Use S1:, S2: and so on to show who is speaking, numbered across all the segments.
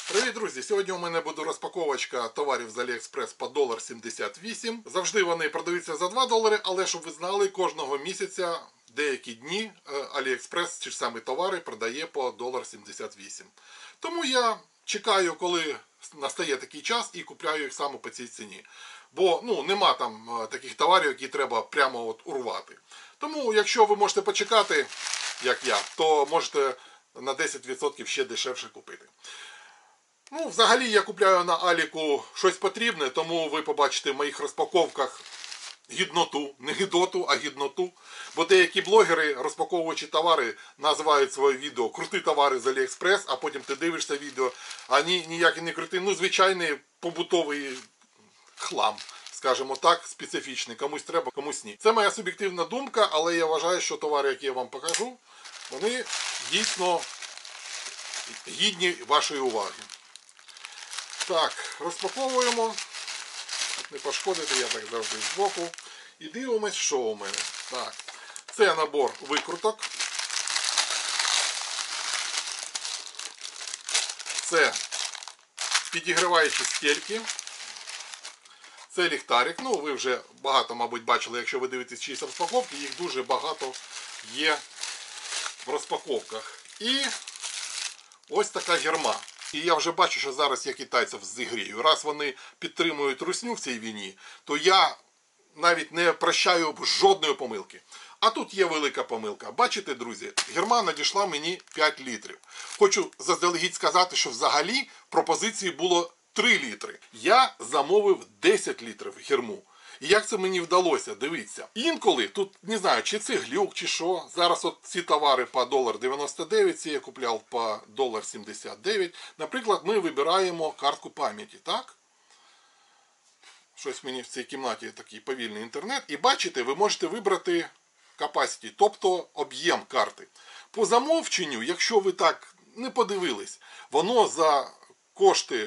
S1: Привіт, друзі! Сьогодні у мене буде розпаковочка товарів з AliExpress по $1.78. Завжди вони продаються за $2, але щоб ви знали, кожного місяця, деякі дні, AliExpress ті ж самі товари продає по $1.78. Тому я чекаю, коли настає такий час, і купляю їх саме по цій ціні. Бо нема там таких товарів, які треба прямо урвати. Тому, якщо ви можете почекати, як я, то можете на 10% ще дешевше купити. Взагалі я купляю на Аліку щось потрібне, тому ви побачите в моїх розпаковках гідноту. Не гідоту, а гідноту. Бо деякі блогери, розпаковуючи товари, називають своє відео «Крути товари з AliExpress», а потім ти дивишся відео, а ніякий не крутий, звичайний побутовий хлам, скажімо так, специфічний. Комусь треба, комусь ні. Це моя суб'єктивна думка, але я вважаю, що товари, які я вам покажу, вони дійсно гідні вашої уваги. Так, розпаковуємо. Не пошкодити, я так завжди збоку. І дивимось, що у мене. Так, це набор викруток. Це підігріваючі стельки. Це ліхтарик. Ви вже багато, мабуть, бачили, якщо ви дивитесь чиїсь розпаковки, їх дуже багато є в розпаковках. І ось така герма. І я вже бачу, що зараз я китайців зігрію. Раз вони підтримують русню в цій війні, то я навіть не прощаю жодної помилки. А тут є велика помилка. Бачите, друзі, герма надійшла мені 5 літрів. Хочу заздалегідь сказати, що взагалі в пропозиції було 3 літри. Я замовив 10 літрів герму. І як це мені вдалося? Дивіться. Інколи, тут не знаю, чи це глюк, чи що. Зараз от ці товари по $1.99, ці я купляв по $1.79. Наприклад, ми вибираємо картку пам'яті, так? Щось мені в цій кімнаті такий повільний інтернет. І бачите, ви можете вибрати capacity, тобто об'єм карти. По замовченню, якщо ви так не подивились, воно за кошти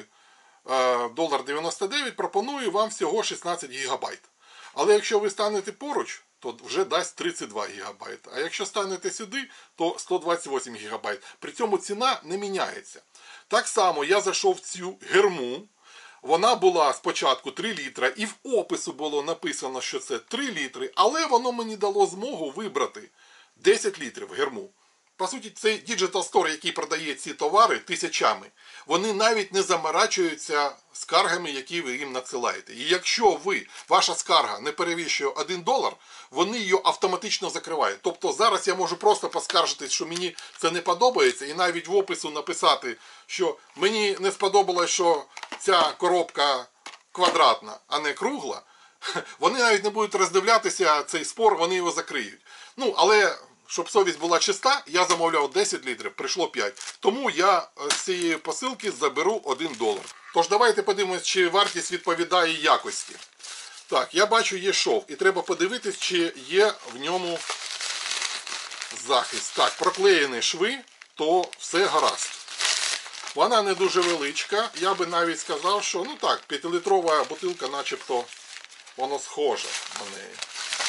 S1: $1.99 пропонує вам всього 16 ГБ. Але якщо ви станете поруч, то вже дасть 32 ГБ. А якщо станете сюди, то 128 ГБ. При цьому ціна не міняється. Так само я зайшов в цю герму. Вона була спочатку 3 літра, і в опису було написано, що це 3 літри, але воно мені дало змогу вибрати 10 літрів герму. По суті, цей Digital Store, який продає ці товари тисячами, вони навіть не заморачуються скаргами, які ви їм надсилаєте. І якщо ваша скарга не перевищує $1, вони її автоматично закривають. Тобто зараз я можу просто поскаржитись, що мені це не подобається, і навіть в опису написати, що мені не сподобалось, що ця коробка квадратна, а не кругла. Вони навіть не будуть роздивлятися цей спор, вони його закриють. Але щоб совість була чиста, я замовляв 10 літрів, прийшло 5. Тому я з цієї посилки заберу $1. Тож давайте подивимось, чи вартість відповідає якості. Так, я бачу, є шов. І треба подивитись, чи є в ньому захист. Так, проклеєні шви, то все гаразд. Вона не дуже величка. Я би навіть сказав, що, 5-літрова бутилка начебто воно схоже на неї.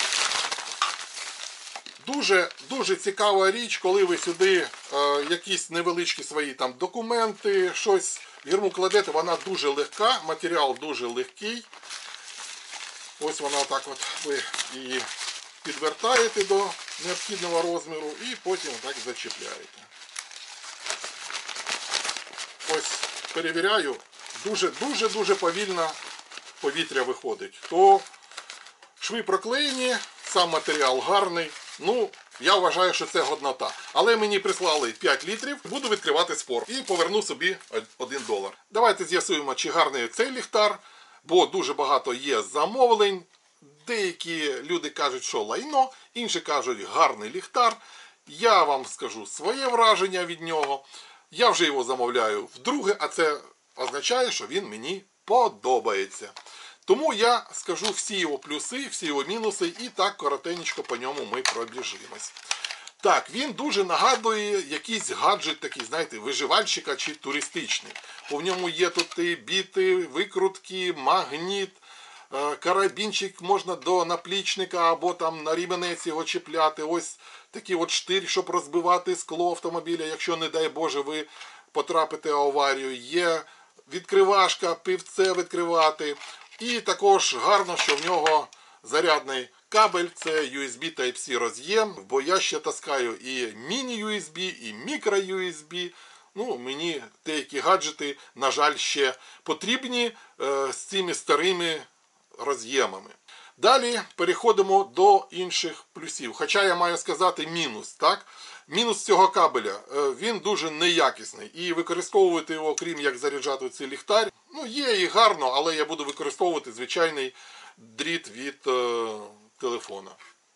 S1: Дуже цікава річ, коли ви сюди якісь невеличкі свої там документи, щось в герму кладете, вона дуже легка, матеріал дуже легкий. Ось вона так от, ви її підвертаєте до необхідного розміру і потім так зачіпляєте. Ось перевіряю, дуже повільно повітря виходить. То шви проклеєні, сам матеріал гарний. Я вважаю, що це годнота. Але мені прислали 5 літрів, буду відкривати спор. І поверну собі $1. Давайте з'ясуємо, чи гарний цей ліхтар, бо дуже багато є замовлень. Деякі люди кажуть, що лайно, інші кажуть, гарний ліхтар. Я вам скажу своє враження від нього. Я вже його замовляю вдруге, а це означає, що він мені подобається. Тому я скажу всі його плюси, всі його мінуси, і так коротенько по ньому ми пробіжимось. Так, він дуже нагадує якийсь гаджет такий, знаєте, виживальщика чи туристичний. У ньому є тут і біти, викрутки, магніт, карабінчик можна до наплічника або там на рібенець його чіпляти. Ось такий от штир, щоб розбивати скло автомобіля, якщо, не дай Боже, ви потрапити в аварію, є відкривашка, пивце відкривати. І також гарно, що в нього зарядний кабель, це USB Type-C роз'єм, бо я ще таскаю і міні-USB, і мікро-USB. Ну, мені деякі гаджети, на жаль, ще потрібні з цими старими роз'ємами. Далі переходимо до інших плюсів. Хоча я маю сказати мінус, так? Мінус цього кабеля, він дуже неякісний. І використовувати його, крім як заряджати цей ліхтар, ну, є і гарно, але я буду використовувати звичайний дріт від телефона.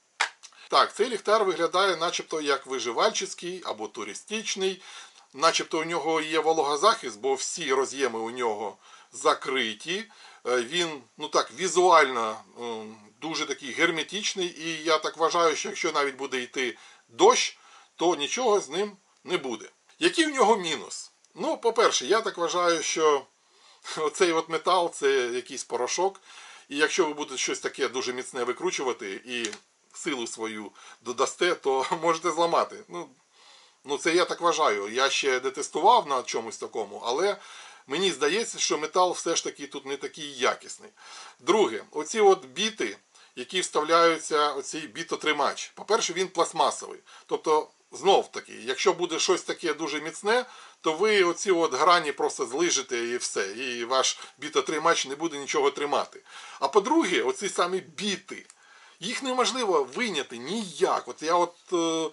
S1: Так, цей ліхтар виглядає начебто як виживальчий або туристичний. Начебто у нього є вологозахист, бо всі роз'єми у нього закриті. Він, ну так, візуально дуже такий герметичний. І я так вважаю, що якщо навіть буде йти дощ, то нічого з ним не буде. Який в нього мінус? Ну, по-перше, я так вважаю, що оцей от метал – це якийсь порошок. І якщо ви будете щось таке дуже міцне викручувати і силу свою додасте, то можете зламати. Ну, це я так вважаю. Я ще не тестував на чомусь такому, але мені здається, що метал все ж таки тут не такий якісний. Друге, оці от біти, які вставляються, оцей бітотримач. По-перше, він пластмасовий. Тобто, знов таки, якщо буде щось таке дуже міцне, то ви оці от грані просто злижите і все. І ваш бітотримач не буде нічого тримати. А по-друге, оці самі біти, їх неможливо вийняти ніяк. От я от...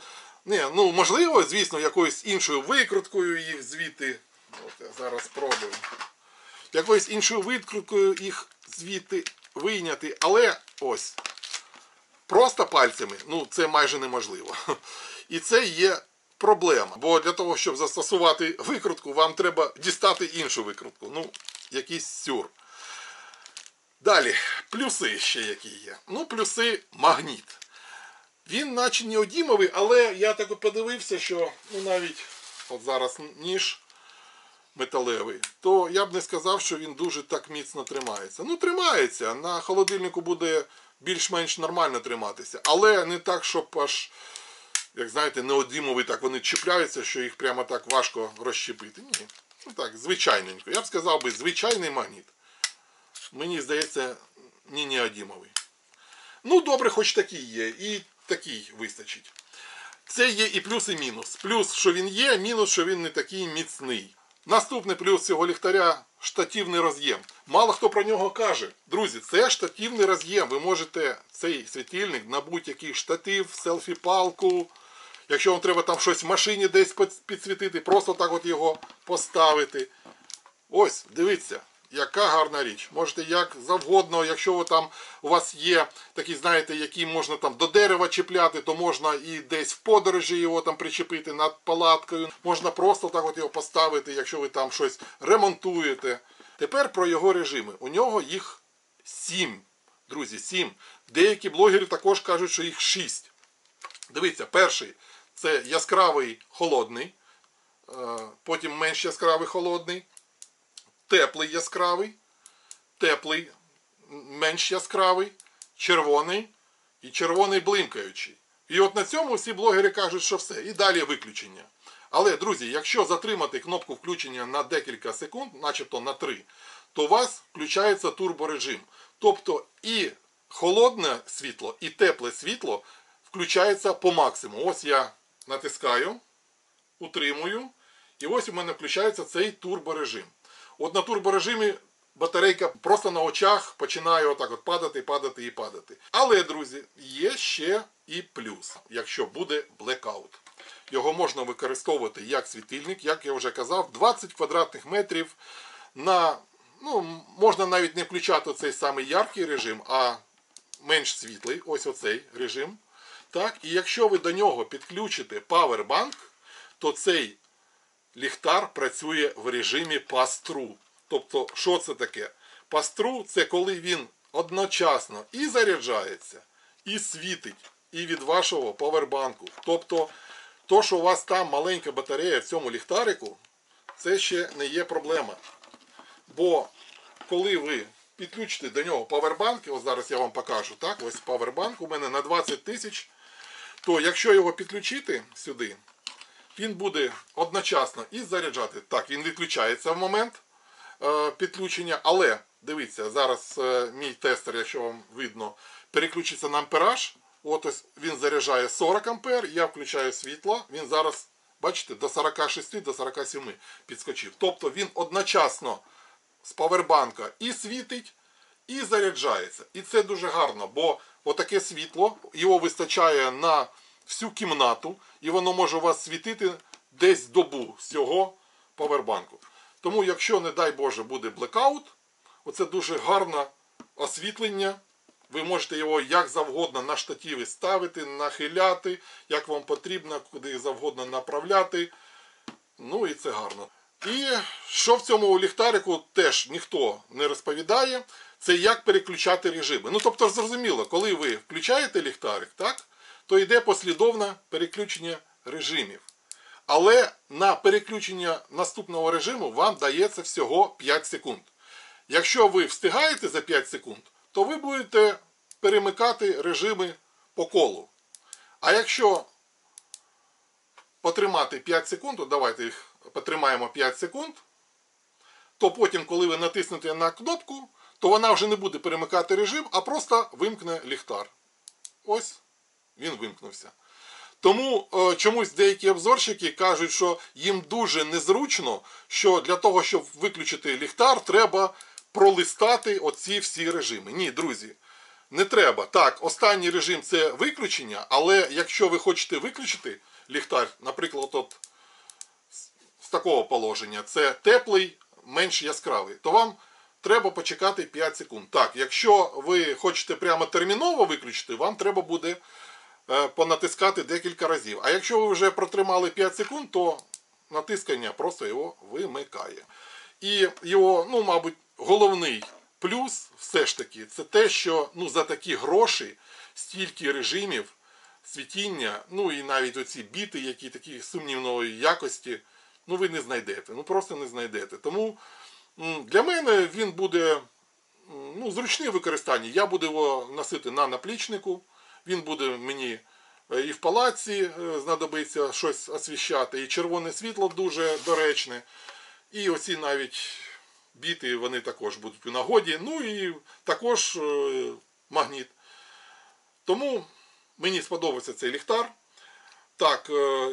S1: ну, можливо, звісно, якоюсь іншою викруткою їх звідти. От я зараз спробую. Якоюсь іншою викруткою їх звідти вийняти. Але ось, просто пальцями, ну, це майже неможливо. І це є проблема. Бо для того, щоб застосувати викрутку, вам треба дістати іншу викрутку. Ну, якийсь сюр. Далі, плюси ще які є. Ну, плюси магніт. Він наче неодімовий, але я так от подивився, що ну, навіть от зараз ніж металевий, то я б не сказав, що він дуже так міцно тримається. Ну, тримається, на холодильнику буде більш-менш нормально триматися, але не так, щоб аж, як знаєте, неодімовий, так вони чіпляються, що їх прямо так важко розщепити. Ні, ну так, звичайненько. Я б сказав би, звичайний магніт. Мені здається, не неодімовий. Ну, добре, хоч такий є, і такий вистачить. Це є і плюс, і мінус. Плюс, що він є, мінус, що він не такий міцний. Наступний плюс цього ліхтаря – штативний роз'єм. Мало хто про нього каже. Друзі, це штативний роз'єм. Ви можете цей світильник на будь-який штатив, селфі-палку. Якщо вам треба там щось в машині десь підсвітити, просто так от його поставити. Ось, дивіться. Яка гарна річ. Можете як завгодно, якщо у вас є такі, знаєте, які можна там до дерева чіпляти, то можна і десь в подорожі його там причепити над палаткою. Можна просто так от його поставити, якщо ви там щось ремонтуєте. Тепер про його режими. У нього їх 7. Друзі, 7. Деякі блогери також кажуть, що їх 6. Дивіться, перший – це яскравий холодний, потім менш яскравий холодний. Теплий яскравий, теплий, менш яскравий, червоний і червоний блимкаючий. І от на цьому всі блогери кажуть, що все. І далі виключення. Але, друзі, якщо затримати кнопку включення на декілька секунд, начебто на 3, то у вас включається турборежим. Тобто і холодне світло, і тепле світло включається по максимуму. Ось я натискаю, утримую, і ось у мене включається цей турборежим. От на турборежимі батарейка просто на очах починає отак от падати, падати і падати. Але, друзі, є ще і плюс, якщо буде блекаут. Його можна використовувати як світильник, як я вже казав, 20 квадратних метрів на, ну, можна навіть не включати цей самий яркий режим, а менш світлий, ось оцей режим. Так, і якщо ви до нього підключите павербанк, то цей ліхтар працює в режимі пастру. Тобто, що це таке? Пастру – це коли він одночасно і заряджається, і світить, і від вашого павербанку. Тобто, то, що у вас там маленька батарея в цьому ліхтарику, це ще не є проблема. Бо, коли ви підключите до нього павербанк, ось зараз я вам покажу, так, ось павербанк у мене на 20 тисяч, то якщо його підключити сюди, він буде одночасно і заряджати. Так, він відключається в момент підключення, але, дивіться, зараз мій тестер, якщо вам видно, переключиться на ампераж. От ось він заряджає 40 ампер, я включаю світло, він зараз, бачите, до 46, до 47 підскочив. Тобто він одночасно з павербанка і світить, і заряджається. І це дуже гарно, бо отаке світло, його вистачає на всю кімнату, і воно може у вас світити десь добу з цього павербанку. Тому, якщо, не дай Боже, буде блекаут, оце дуже гарне освітлення. Ви можете його як завгодно на штативи ставити, нахиляти, як вам потрібно, куди завгодно направляти. Ну і це гарно. І що в цьому ліхтарику теж ніхто не розповідає, це як переключати режими. Ну, тобто, зрозуміло, коли ви включаєте ліхтарик, так, то йде послідовне переключення режимів. Але на переключення наступного режиму вам дається всього 5 секунд. Якщо ви встигаєте за 5 секунд, то ви будете перемикати режими по колу. А якщо потримати 5 секунд, то давайте їх потримаємо 5 секунд, то потім, коли ви натиснете на кнопку, то вона вже не буде перемикати режим, а просто вимкне ліхтар. Ось, він вимкнувся. Тому чомусь деякі обзорщики кажуть, що їм дуже незручно, що для того, щоб виключити ліхтар, треба пролистати оці всі режими. Ні, друзі, не треба. Так, останній режим – це виключення, але якщо ви хочете виключити ліхтар, наприклад, от з такого положення, це теплий, менш яскравий, то вам треба почекати 5 секунд. Так, якщо ви хочете прямо терміново виключити, вам треба буде понатискати декілька разів. А якщо ви вже протримали 5 секунд, то натискання просто його вимикає. І його, ну, мабуть, головний плюс все ж таки, це те, що за такі гроші стільки режимів світіння, ну і навіть оці біти, які такі сумнівної якості, ви не знайдете. Просто не знайдете. Тому для мене він буде зручний в використанні. Я буду його носити на наплічнику. Він буде мені і в палаці знадобиться щось освіщати, і червоне світло дуже доречне. І оці навіть біти, вони також будуть у нагоді. Ну і також магніт. Тому мені сподобався цей ліхтар. Так,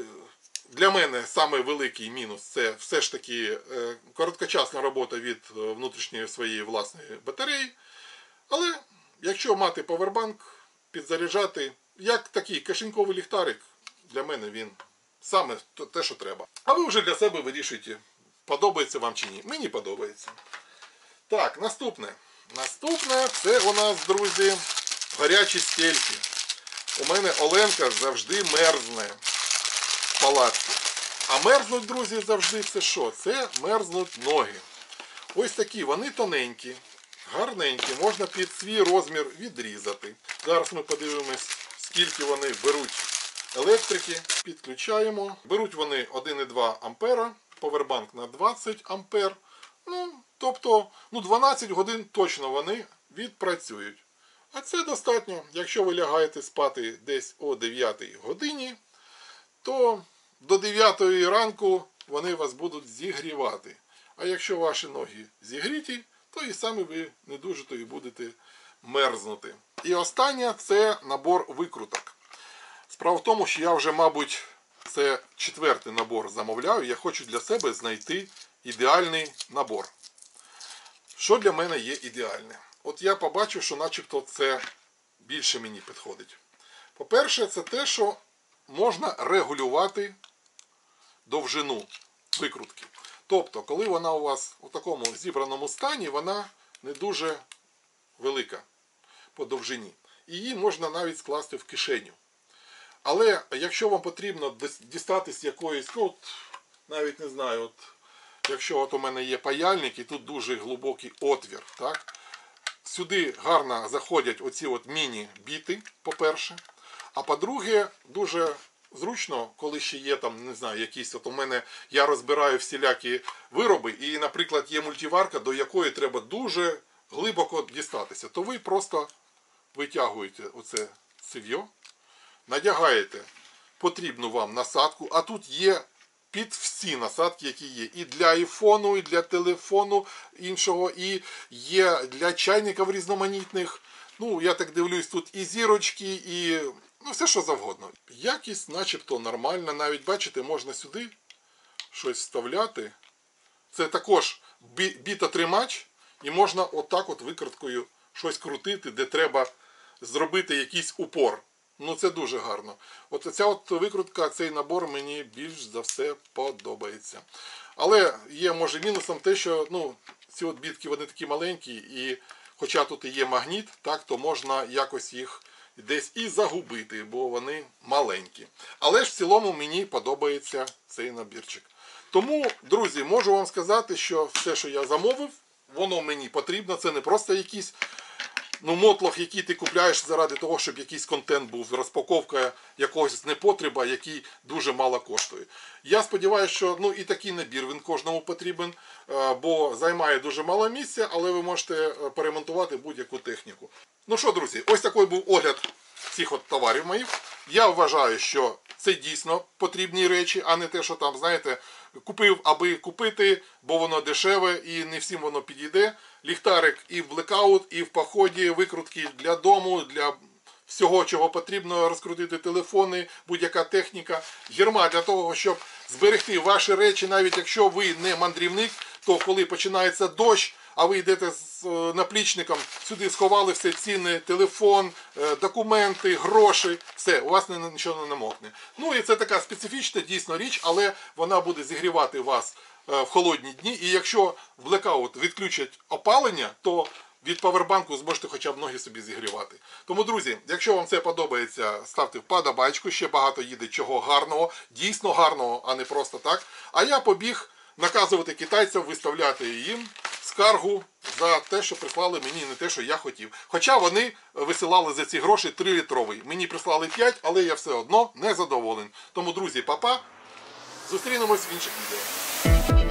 S1: для мене саме великий мінус – це все ж таки короткочасна робота від внутрішньої своєї власної батареї. Але якщо мати павербанк, підзаряджати, як такий кишеньковий ліхтарик, для мене він саме те, що треба. А ви вже для себе вирішуєте, подобається вам чи ні. Мені подобається. Так, наступне. Наступне – це у нас, друзі, гарячі стельки. У мене Оленка завжди мерзне в палатці. А мерзнуть, друзі, завжди це що? Це мерзнуть ноги. Ось такі, вони тоненькі, гарненькі, можна під свій розмір відрізати. Зараз ми подивимось, скільки вони беруть електрики. Підключаємо. Беруть вони 1,2 ампера, повербанк на 20 ампер. Тобто, 12 годин точно вони відпрацюють. А це достатньо. Якщо ви лягаєте спати десь о 9 годині, то до 9 ранку вони вас будуть зігрівати. А якщо ваші ноги зігріті, то і самі ви не дуже то і будете мерзнути. І останнє – це набор викруток. Справа в тому, що я вже, мабуть, це 4-й набор замовляю. Я хочу для себе знайти ідеальний набор. Що для мене є ідеальне? От я побачив, що начебто це більше мені підходить. По-перше, це те, що можна регулювати довжину викрутки. Тобто, коли вона у вас у такому зібраному стані, вона не дуже велика по довжині. І її можна навіть скласти в кишеню. Але якщо вам потрібно дістатись якоїсь, навіть не знаю, якщо у мене є паяльник і тут дуже глибокий отвір, так? Сюди гарно заходять оці міні-біти, по-перше. А по-друге, дуже зручно, коли ще є там, не знаю, якісь, у мене, я розбираю всілякі вироби, і, наприклад, є мультиварка, до якої треба дуже глибоко дістатися. То ви просто витягуєте оце цев'йо, надягаєте потрібну вам насадку, а тут є під всі насадки, які є. І для айфону, і для телефону іншого, і є для чайників різноманітних. Ну, я так дивлюсь, тут і зірочки, і ну, все що завгодно. Якість начебто нормальна. Навіть, бачите, можна сюди щось вставляти. Це також бітотримач, і можна отак от викруткою щось крутити, де треба зробити якийсь упор. Ну це дуже гарно. От ця от викрутка, цей набор мені більш за все подобається. Але є, може, мінусом те, що ну, ці от бітки вони такі маленькі, і хоча тут і є магніт, так, то можна якось їх десь і загубити, бо вони маленькі. Але ж в цілому мені подобається цей набірчик. Тому, друзі, можу вам сказати, що все, що я замовив, воно мені потрібно. Це не просто якийсь мотлох, який ти купляєш заради того, щоб якийсь контент був, розпаковка якогось непотреба, який дуже мало коштує. Я сподіваюся, що і такий набір він кожному потрібен, бо займає дуже мало місця, але ви можете перемонтувати будь-яку техніку. Ну що, друзі, ось такий був огляд цих от товарів моїх. Я вважаю, що це дійсно потрібні речі, а не те, що там, знаєте, купив, аби купити, бо воно дешеве і не всім воно підійде. Ліхтарик і в блекаут, і в поході, викрутки для дому, для всього, чого потрібно, розкрутити телефони, будь-яка техніка. Герма для того, щоб зберегти ваші речі, навіть якщо ви не мандрівник, то коли починається дощ, а ви йдете з наплічником, сюди сховали все цінне, телефон, документи, гроші, все, у вас нічого не намокне. Ну і це така специфічна дійсно річ, але вона буде зігрівати вас в холодні дні. І якщо в блекаут відключать опалення, то від павербанку зможете хоча б ноги собі зігрівати. Тому, друзі, якщо вам це подобається, ставте вподобайку, ще багато їде чого гарного, дійсно гарного, а не просто так. А я побіг наказувати китайцям виставляти їм скаргу за те, що прислали мені не те, що я хотів. Хоча вони висилали за ці гроші 3-літровий. Мені прислали 5, але я все одно не задоволений. Тому, друзі, па-па. Зустрінемось в інших відео.